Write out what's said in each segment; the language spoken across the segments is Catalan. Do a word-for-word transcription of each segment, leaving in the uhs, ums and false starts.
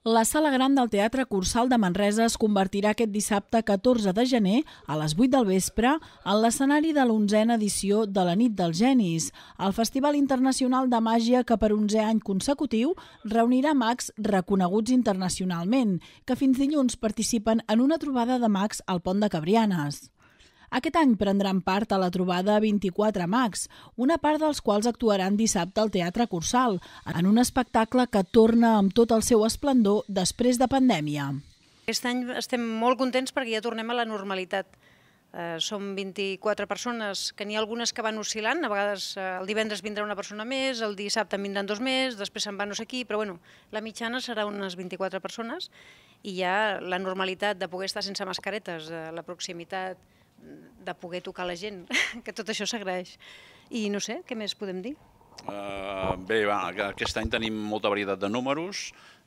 La Sala Gran del Teatre Cursal de Manresa es convertirà aquest dissabte catorze de gener a les vuit del vespre en l'escenari de l'onzena edició de la Nit dels Genis, el Festival Internacional de Màgia que per onzè any consecutiu reunirà mags reconeguts internacionalment, que fins dilluns participen en una trobada de mags al Pont de Cabrianes. Aquest any prendran part a la trobada vint-i-quatre mags, una part dels quals actuaran dissabte al Teatre Cursal, en un espectacle que torna amb tot el seu esplendor després de pandèmia. Aquest any estem molt contents perquè ja tornem a la normalitat. Eh, som vint-i-quatre persones, que n'hi ha algunes que van oscil·lant, a vegades eh, el divendres vindrà una persona més, el dissabte en vindran dos més, després se'n va no sé qui, però bueno, la mitjana serà unes vint-i-quatre persones i ja la normalitat de poder estar sense mascaretes, eh, la proximitat, de poder tocar la gent, que tot això s'agraeix. I no sé, què més podem dir? Uh, bé, va, aquest any tenim molta varietat de números.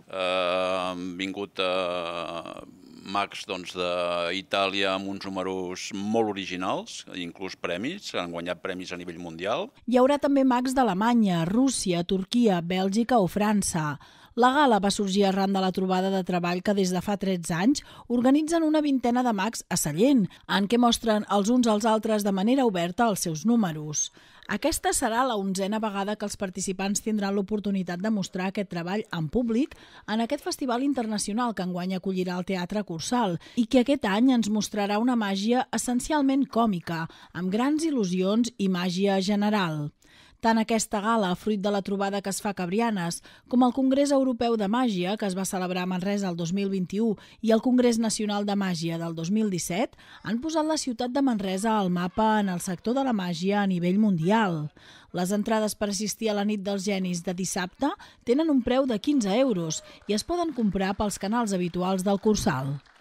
Uh, han vingut uh, mags doncs, d'Itàlia amb uns números molt originals, inclús premis, han guanyat premis a nivell mundial. Hi haurà també mags d'Alemanya, Rússia, Turquia, Bèlgica o França. La gala va sorgir arran de la trobada de treball que des de fa tretze anys organitzen una vintena de mags a Sallent, en què mostren els uns als altres de manera oberta els seus números. Aquesta serà la onzena vegada que els participants tindran l'oportunitat de mostrar aquest treball en públic en aquest festival internacional que enguany acollirà el Teatre Cursal i que aquest any ens mostrarà una màgia essencialment còmica, amb grans il·lusions i màgia general. Tant aquesta gala, fruit de la trobada que es fa a Cabrianes, com el Congrés Europeu de Màgia, que es va celebrar a Manresa el dos mil vint-i-u, i el Congrés Nacional de Màgia del dos mil disset, han posat la ciutat de Manresa al mapa en el sector de la màgia a nivell mundial. Les entrades per assistir a la Nit dels Genis de dissabte tenen un preu de quinze euros i es poden comprar pels canals habituals del Cursal.